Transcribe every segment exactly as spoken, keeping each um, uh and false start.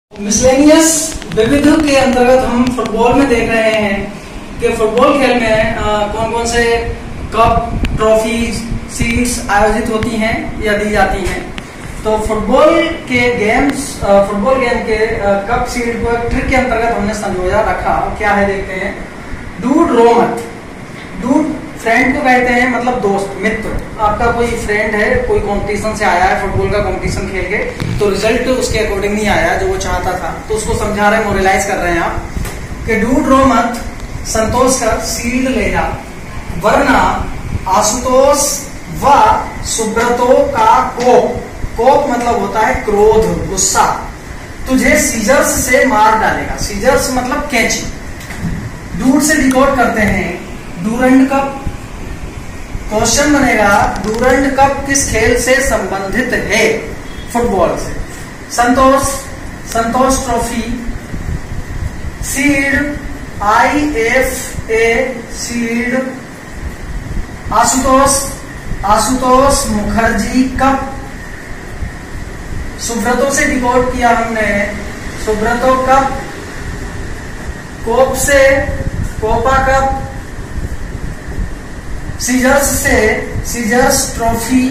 Miscellaneous विविध के अंतर्गत हम फुटबॉल में देख रहे हैं कि फुटबॉल खेल में कौन कौन से कप, ट्रॉफी, सीड्स आयोजित होती हैं या दी जाती हैं। तो फुटबॉल के गेम्स फुटबॉल गेम के कप, सीड को ट्रिक के अंतर्गत हमने संजोया रखा। क्या है देखते हैं। डूड रो मत। डूड फ्रेंड को कहते हैं, मतलब दोस्त, मित्र। आपका कोई फ्रेंड है, कोई कंपटीशन से आया है, फुटबॉल का कंपटीशन खेल के, तो रिजल्ट उसके अकॉर्डिंग नहीं आया जो वो चाहता था, तो उसको समझा रहे हैं, मोरलाइज कर रहे हैं आप कि डूड रो मत, संतोष कर सील्ड ले जा, वरना आशुतोष व सुब्रतो का कोप, कोप मतलब होता है क्रोध, गुस्सा, तुझे सीजर्स से मार डालेगा। सीजर्स मतलब कैंची। डूड से डिकोड करते हैं डूरंड कप। क्वेश्चन बनेगा डूरंड कप किस खेल से संबंधित है? फुटबॉल से। Santosh, Santosh trophy. Seed, I F A seed. Ashutosh, Ashutosh Mukherjee cup. Subroto से डिकोड किया हमने, सुब्रतो कप। कोप से कोपा कप। सीजर्स से सीजर्स ट्रॉफी।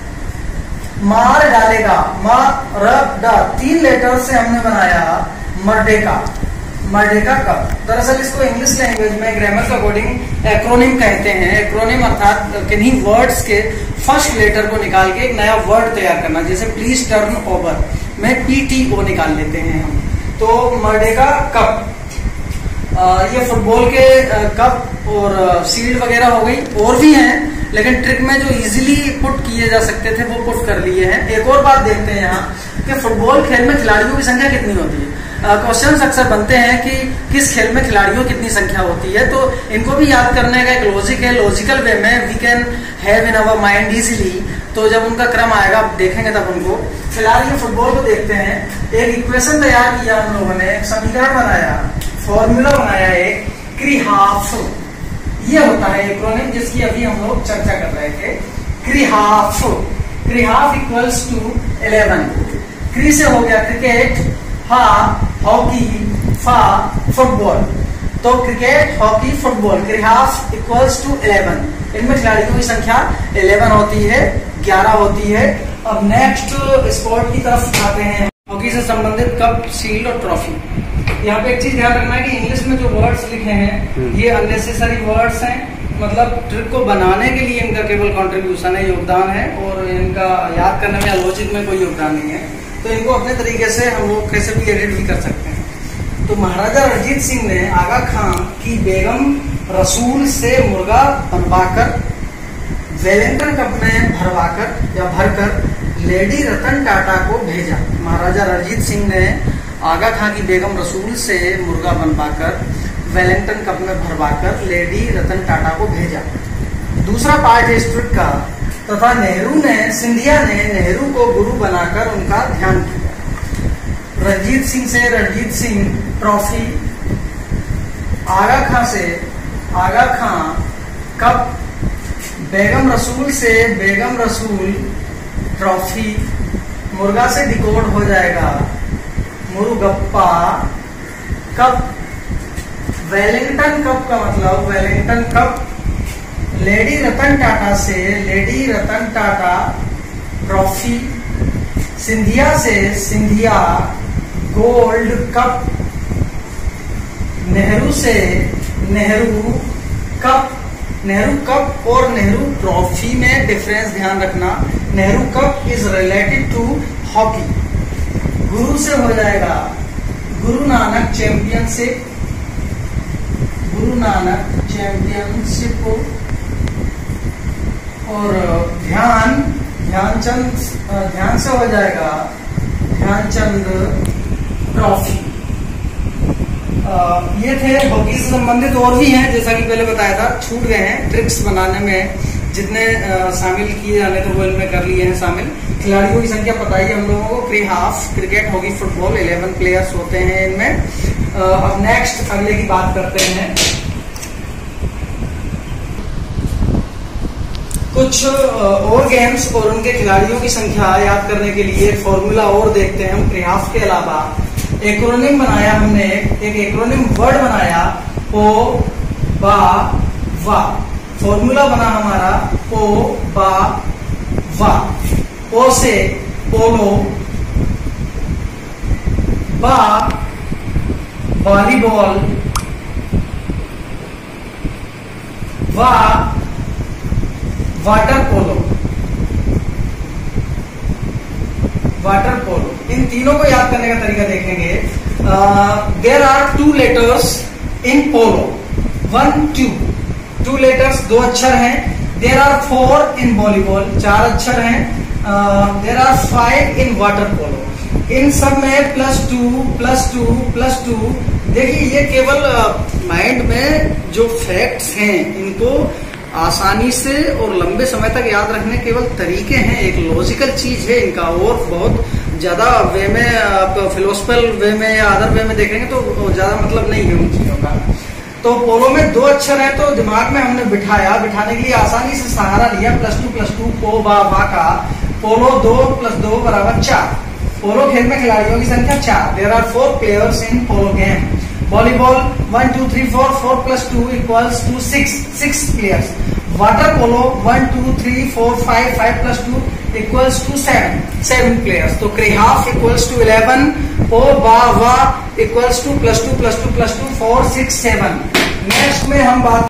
मार डालेगा, मार ड, तीन लेटर से हमने बनाया मर्डेका, मर्डेका कप। दरअसल इसको इंग्लिश लैंग्वेज में ग्रामर के अकॉर्डिंग एक्रोनिम कहते हैं। एक्रोनिम अर्थात किन्हीं वर्ड्स के फर्स्ट लेटर को निकाल के एक नया वर्ड तैयार करना। जैसे प्लीज टर्न ओवर में पी टी ओ निकाल लेते हैं हम, तो मर्डेका कप। आ, ये फुटबॉल के आ, कप और सीड वगैरह हो गई। और भी हैं, लेकिन ट्रिक में जो इजीली पुट किए जा सकते थे वो पुट कर लिए हैं। एक और बात देखते हैं यहाँ कि फुटबॉल खेल में खिलाड़ियों की संख्या कितनी होती है। क्वेश्चन अक्सर बनते हैं कि किस खेल में खिलाड़ियों की कितनी संख्या होती है, तो इनको भी याद करने का एक लॉजिक है। लॉजिकल वे में we can have in our mind easily. तो जब उनका क्रम आएगा आप देखेंगे तब उनको। फिलहाल ये फुटबॉल को देखते हैं। एक इक्वेशन तैयार किया हम लोगों ने, एक समीकरण बनाया, फॉर्मूला बनाया एक क्रीहाफ। ये होता है एक्रोनिम जिसकी अभी हम लोग चर्चा कर रहे थे। क्रीहाफ, क्रीहाफ इक्वल्स टू इलेवन। क्री से हो गया क्रिकेट, हा हॉकी, फा फुटबॉल। तो क्रिकेट, हॉकी, फुटबॉल, क्रीहाफ इक्वल्स टू इलेवन। इनमें खिलाड़ियों की संख्या इलेवन होती है, ग्यारह होती है। अब नेक्स्ट स्पोर्ट की तरफ आते हैं। हॉकी से संबंधित कप, शील्ड और ट्रॉफी। यहाँ पे एक चीज ध्यान रखना है कि इंग्लिश में जो वर्ड्स लिखे हैं ये अननेसेसरी वर्ड्स हैं। मतलब ट्रिक को बनाने के लिए इनका केवल कंट्रीब्यूशन है, योगदान है, और इनका याद करने में, लॉजिक में कोई योगदान नहीं है। तो इनको अपने तरीके से हम लोग कैसे भी एडिट भी कर सकते हैं। तो महाराजा रणजीत सिंह ने आगा खां की बेगम रसूल से मुर्गा बनवाकर वेलिंगटन कप में भरवाकर या भरकर लेडी रतन टाटा को भेजा। महाराजा रणजीत सिंह ने आगा खां की बेगम रसूल से मुर्गा बनवाकर वेलिंगटन कप में भरवाकर लेडी रतन टाटा को भेजा। दूसरा पार्ट है इस ट्रिक का। तथा नेहरू ने सिंधिया ने नेहरू को गुरु बनाकर उनका ध्यान किया। रणजीत सिंह से रणजीत सिंह ट्रॉफी। आगा खां से आगा खां कप। बेगम रसूल से बेगम रसूल ट्रॉफी। मुर्गा से डिकोड हो जाएगा मुर्गप्पा कप। वेलिंगटन कप का मतलब Wellington cup. Lady Ratan Tata से लेडी रतन टाटा ट्रॉफी। सिंधिया से सिंधिया गोल्ड कप। नेहरू से नेहरू कप। नेहरू कप और नेहरू ट्रॉफी में डिफरेंस ध्यान रखना। Nehru cup is related to hockey. गुरु से हो जाएगा गुरु नानक चैंपियनशिप। गुरु नानक चैंपियनशिप। और ध्यान ध्यानचंद ध्यान से हो जाएगा ध्यानचंद ट्रॉफी। ये थे हॉकी से संबंधित। और भी हैं, जैसा कि पहले बताया था, छूट गए हैं। ट्रिक्स बनाने में जितने आ, शामिल किए जाने थे वो इनमें कर लिए हैं शामिल। खिलाड़ियों की संख्या पता ही हम लोगों को। क्री हाफ, cricket, hockey, football, eleven players होते हैं इनमें। अब नेक्स्ट अगले की बात करते हैं। कुछ और गेम्स और उनके खिलाड़ियों की संख्या याद करने के लिए फॉर्मूला और देखते हैं हम क्रीहाफ के अलावा। एक्रोनिम बनाया हमने, एक एक्रोनिम वर्ड बनाया, पो बा वा। फॉर्मूला बना हमारा पो बा वा। पो से पोलो, बा वॉलीबॉल, वा वाटर पोलो। वाटर पोलो, इन तीनों को याद करने का तरीका देखेंगे। There are two letters in polo, one two, two letters दो अक्षर हैं। There are four in volleyball, चार अक्षर हैं। There are five in water polo. इन सब में plus two plus two plus two. देखिए ये केवल माइंड में जो फैक्ट्स हैं इनको आसानी से और लंबे समय तक याद रखने केवल तरीके हैं, एक लॉजिकल चीज है इनका। और बहुत ज्यादा वे में आप फिलोसफल वे में या अदर वे में देखेंगे तो ज्यादा मतलब नहीं है उन चीजों का। तो पोलो में दो अक्षर है तो दिमाग में हमने बिठाया, बिठाने के लिए आसानी से सहारा लिया प्लस टू प्लस टू पो बा वा का। पोलो दो प्लस दो बराबर चार। पोलो खेल में खिलाड़ियों की संख्या चार। There are four players in polo game. Volleyball one two three four, four plus two equals to six, six players. Water polo one two three four five, five plus two equals to seven, seven players. तो क्रिहाफ equals to eleven, पो बा वा equals to plus two plus two plus two four six seven. Next में हम बात